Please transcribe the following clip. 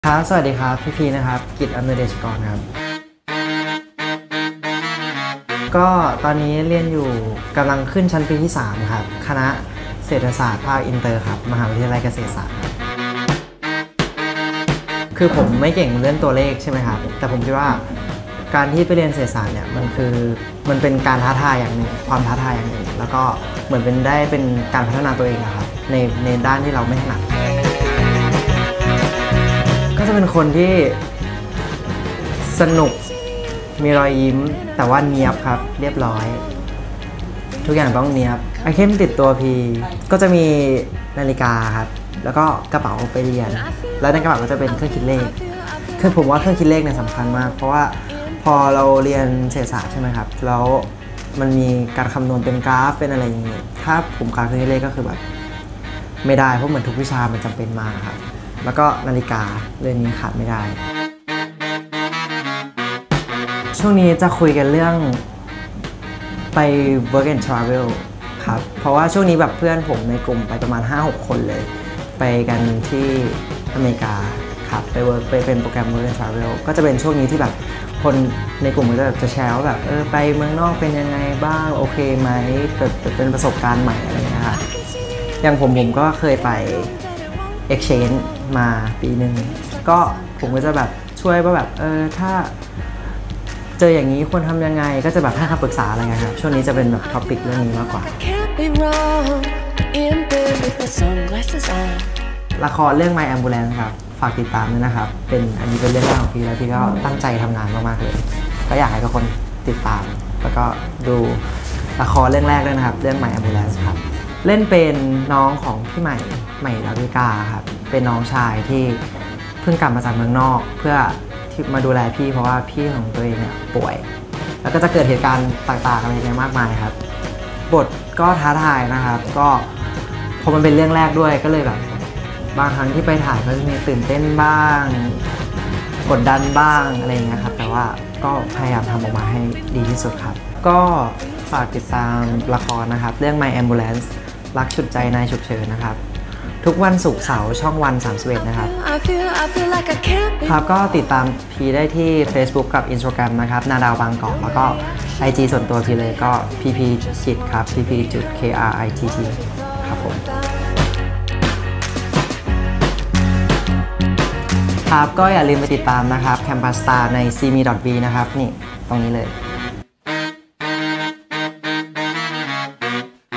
ครับสวัสดีครับพี่นะครับกิตอำนวยเดชกรครับก็ตอนนี้เรียนอยู่กำลังขึ้นชั้นปีที่3ครับคณะเศรษฐศาสตร์ภาคอินเตอร์ครับมหาวิทยาลัยเกษตรศาสตร์ครับคือผมไม่เก่งเรื่องตัวเลขใช่ไหมครับแต่ผมคิดว่าการที่ไปเรียนเศรษฐศาสตร์เนี่ยมันเป็นการท้าทายอย่างหนึ่งความท้าทายอย่างหนึ่งแล้วก็เหมือนเป็นการพัฒนาตัวเองนะครับในด้านที่เราไม่ถนัดก็จะเป็นคนที่สนุกมีรอยยิ้มแต่ว่าเนียบครับเรียบร้อยทุกอย่างต้องเนียบไอเทมติดตัวพีก็จะมีนาฬิกาครับแล้วก็กระเป๋าไปเรียนแล้วในกระเป๋าก็จะเป็นเครื่องคิดเลขคือผมว่าเครื่องคิดเลขเนี่ยสำคัญมากเพราะว่าพอเราเรียนเศรษฐศาสตร์ใช่ไหมครับแล้วมันมีการคำนวณเป็นกราฟเป็นอะไรอย่างนี้ถ้าผมขาดเครื่องคิดเลขก็คือแบบไม่ได้เพราะเหมือนทุกวิชามันจำเป็นมากครับแล้วก็นาฬิกาเรื่องนี้ขาดไม่ได้ช่วงนี้จะคุยกันเรื่องไป work and travel ครับเพราะว่าช่วงนี้แบบเพื่อนผมในกลุ่มไปประมาณ 5-6 คนเลยไปกันที่อเมริกาครับไปเป็นโปรแกรม work and travel ก็จะเป็นช่วงนี้ที่แบบคนในกลุ่มก็จะแบบจะแชร์ว่าแบบไปเมืองนอกเป็นยังไงบ้างโอเคไหมเป็นประสบการณ์ใหม่อะไรอย่างเงี้ยครับอย่างผมก็เคยไป exchange มาปีหนึ่งก็ผมก็จะแบบช่วยว่าแบบถ้าเจออย่างนี้ควรทำยังไงก็จะแบบให้คำปรึกษาอะไรเงี้ยครับช่วงนี้จะเป็นแบบท็อปิกเรื่องนี้มากกว่าละครเรื่อง My Ambulance ครับฝากติดตามด้วยนะครับอันนี้เป็นเรื่องแรกของพี่แล้วพี่ก็ตั้งใจทำงานมากๆเลยก็อยากให้ทุกคนติดตามแล้วก็ดูละครเรื่องแรกด้วยนะครับเรื่อง My Ambulance ครับเล่นเป็นน้องของพี่ใหม่ดาวิกาครับเป็นน้องชายที่เพิ่งกลับมาจากเมืองนอกเพื่อที่มาดูแลพี่เพราะว่าพี่ของตัวเองเนี่ยป่วยแล้วก็จะเกิดเหตุการณ์ต่างๆอะไรอย่างเงี้ยมากมายครับบทก็ท้าทายนะครับก็พอมันเป็นเรื่องแรกด้วยก็เลยแบบบางครั้งที่ไปถ่ายก็จะมีตื่นเต้นบ้างกดดันบ้างอะไรอย่างเงี้ยครับแต่ว่าก็พยายามทำออกมาให้ดีที่สุดครับก็ฝากติดตามละครนะครับเรื่อง My Ambulance รักฉุดใจนายฉุกเฉินนะครับทุกวันศุกร์เสาร์ช่องวัน31นะครับครับก็ติดตามพีได้ที่ Facebook กับ Instagram นะครับนาดาวบางกอกแล้วก็ IG ส่วนตัวพีเลยก็ pp จิตครับ pp kritt ครับผมครับก็อย่าลืมไปติดตามนะครับ Campus Star ใน cme.v นะครับนี่ตรงนี้เลย